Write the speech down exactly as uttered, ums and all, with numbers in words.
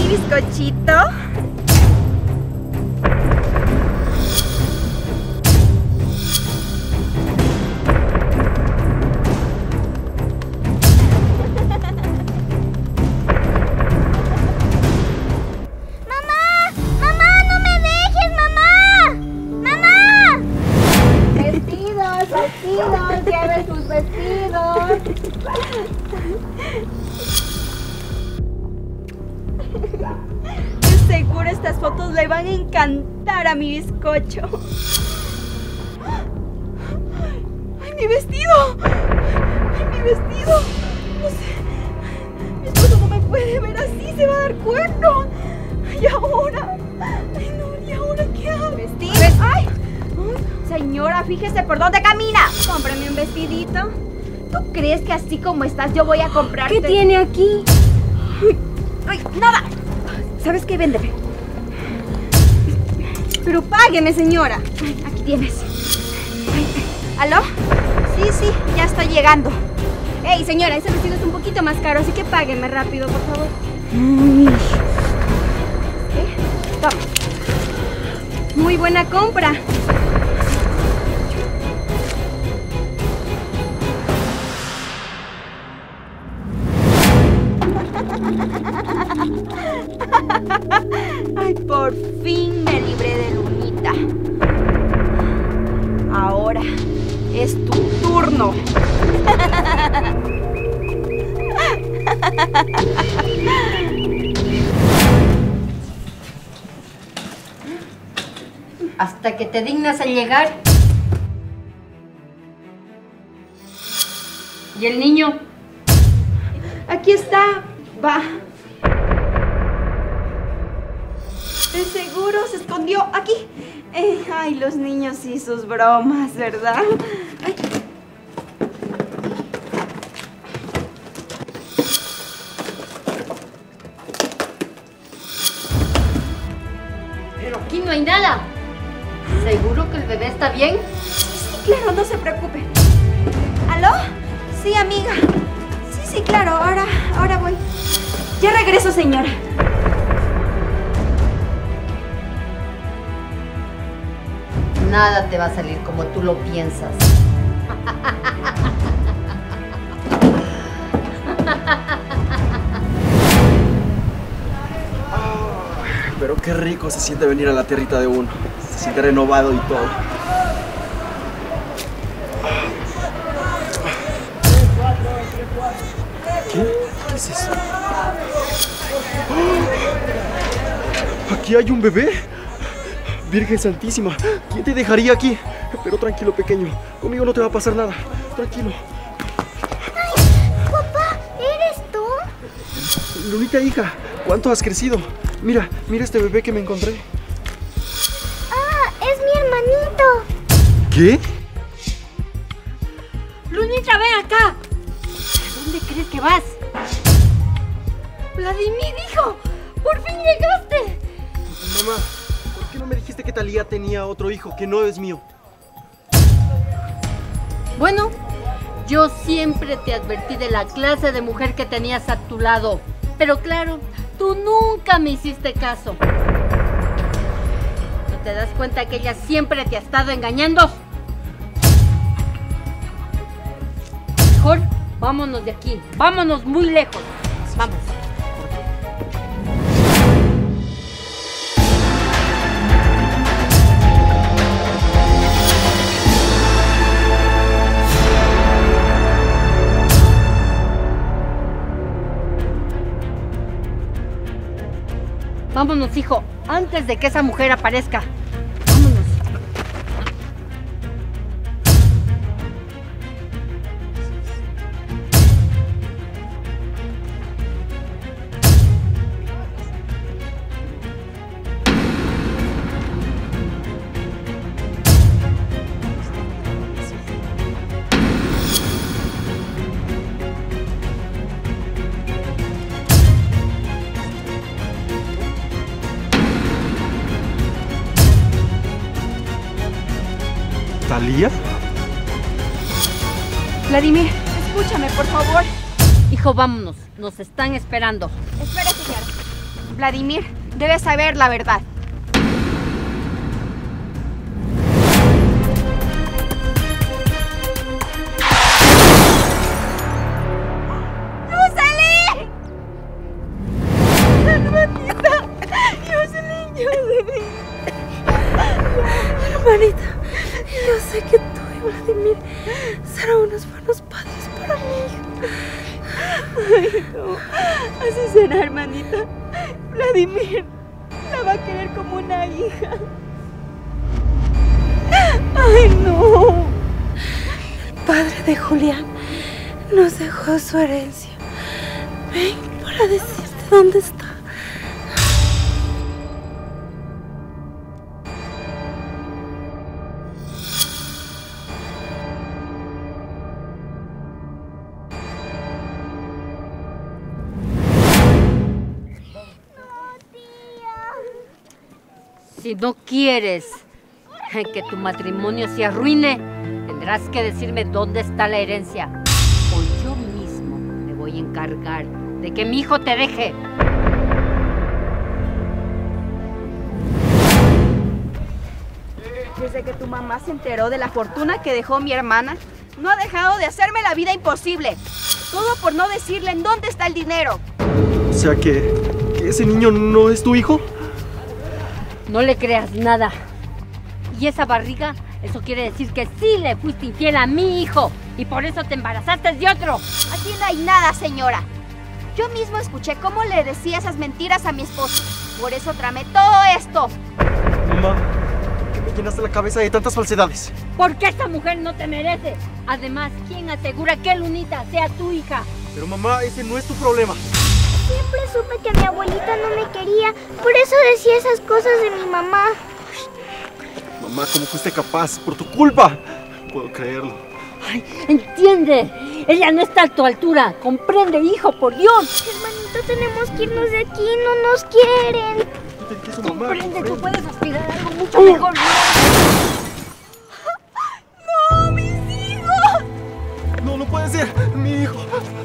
bizcochito? ¡Lleven sus vestidos! De seguro estas fotos le van a encantar a mi bizcocho. ¡Ay, mi vestido! ¡Ay, mi vestido! No sé. Mi esposo no me puede ver así, se va a dar cuenta. ¿Y ahora? Ay, no, ¿y ahora qué hago? ¿Vestido? ¡Ay! Señora, fíjese por dónde camina. Cómprame un vestidito. ¿Tú crees que así como estás yo voy a comprarte? ¿Qué tiene aquí? Ay, ay, nada. ¿Sabes qué? Véndeme. Pero págueme, señora. Ay, aquí tienes. Ay, ¿aló? Sí, sí, ya estoy llegando. Ey, señora, ese vestido es un poquito más caro, así que págueme rápido, por favor. ¿Qué? Toma. Muy buena compra. Ay, por fin me libré de Lunita. Ahora es tu turno. Hasta que te dignas a llegar. ¿Y el niño? Aquí está. Va. De seguro se escondió aquí. Eh, ay, los niños y sus bromas, ¿verdad? Ay. Pero aquí no hay nada. ¿Seguro que el bebé está bien? Sí, claro, no se preocupe. ¿Aló? Sí, amiga. Sí, sí, claro, ahora, ahora voy. Ya regreso, señora. Nada te va a salir como tú lo piensas. Pero qué rico se siente venir a la tierrita de uno. Se siente renovado y todo. ¿Qué? ¿Qué es eso? ¡Oh! ¿Aquí hay un bebé? Virgen Santísima, ¿quién te dejaría aquí? Pero tranquilo, pequeño, conmigo no te va a pasar nada. Tranquilo. Ay, papá, ¿eres tú? Lunita, hija, ¿cuánto has crecido? Mira, mira este bebé que me encontré. Ah, es mi hermanito. ¿Qué? Lunita, ven acá. ¿A dónde crees que vas? Vladimir, hijo, por fin llegaste. Mamá, ¿por qué no me dijiste que Talía tenía otro hijo que no es mío? Bueno, yo siempre te advertí de la clase de mujer que tenías a tu lado. Pero claro, tú nunca me hiciste caso. ¿No te das cuenta que ella siempre te ha estado engañando? Mejor, vámonos de aquí. Vámonos muy lejos. Vamos. Vámonos, hijo, antes de que esa mujer aparezca. Vámonos. ¿Talía? Vladimir, escúchame, por favor. Hijo, vámonos. Nos están esperando. Espera, señora. Vladimir, debes saber la verdad. ¡Jocelyn! ¡Hermanita! ¡Jocelyn, Jocelyn! Hermanita, yo sé que tú y Vladimir serán unos buenos padres para mí. Ay, no. Así será, hermanita. Vladimir la va a querer como una hija. Ay, no. El padre de Julián nos dejó su herencia. Ven para decirte dónde está. Si no quieres que tu matrimonio se arruine, tendrás que decirme dónde está la herencia. O yo mismo me voy a encargar de que mi hijo te deje. Desde que tu mamá se enteró de la fortuna que dejó mi hermana, no ha dejado de hacerme la vida imposible. Todo por no decirle en dónde está el dinero. O sea que, que ese niño no es tu hijo. No le creas nada. ¿Y esa barriga? Eso quiere decir que sí le fuiste infiel a mi hijo y por eso te embarazaste de otro. Aquí no hay nada, señora. Yo mismo escuché cómo le decía esas mentiras a mi esposo. Por eso tramé todo esto. Mamá, ¿por qué me llenaste la cabeza de tantas falsedades? Porque esta mujer no te merece. Además, ¿quién asegura que Lunita sea tu hija? Pero mamá, ese no es tu problema. Siempre supe que mi abuelita no me quería, por eso decía esas cosas de mi mamá. Mamá, ¿cómo fuiste capaz? Por tu culpa. No puedo creerlo. Ay, entiende. Ella no está a tu altura. Comprende, hijo, por Dios. Hermanito, tenemos que irnos de aquí, no nos quieren. No te dije eso, mamá. Comprende, tú puedes aspirar a algo mucho mejor. ¡No, mis hijos! No, no puede ser. Mi hijo.